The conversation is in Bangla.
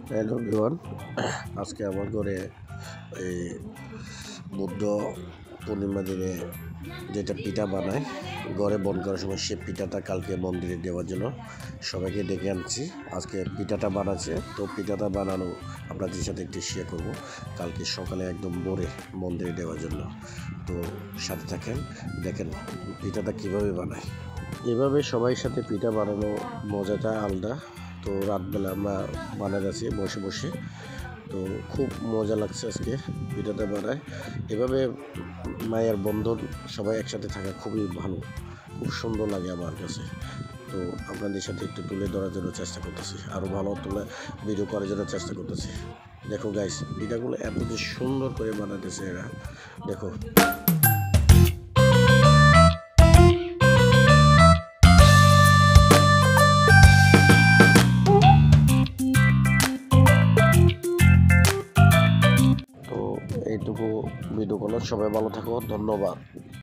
হ্যালো এভরিওয়ান, আজকে আমার ঘরে এই বুদ্ধ পূর্ণিমা দিনে যেটা পিঠা বানায় ঘরে বন করার সময় সে পিঠাটা কালকে মন্দিরে দেওয়ার জন্য সবাইকে ডেকে আনছি। আজকে পিঠাটা বানাচ্ছে, তো পিঠাটা বানানো আপনাদের সাথে একটু শেয়ার করব কালকে সকালে একদম ভোরে মন্দিরে দেওয়ার জন্য। তো সাথে থাকেন, দেখেন পিঠাটা কীভাবে বানায়। এভাবে সবাই সাথে পিঠা বানানো মজাটা আলাদা। তো রাতবেলা আমরা বানাচ্ছি বসে বসে, তো খুব মজা লাগছে আজকে পিঠাটা বানায়। এভাবে মায়ের বন্ধন সবাই একসাথে থাকা খুবই ভালো, খুব সুন্দর লাগে আমার কাছে। তো আপনাদের সাথে একটু তুলে ধরার জন্য চেষ্টা করতেছি, আরও ভালো তুলে ভিডিও করার জন্য চেষ্টা করতেছি। দেখো গাইস, পিঠাগুলো এত যে সুন্দর করে বানাতেছে এরা, দেখো। এইটুকু ভিডিও করলাম, সবাই ভালো থাকো, ধন্যবাদ।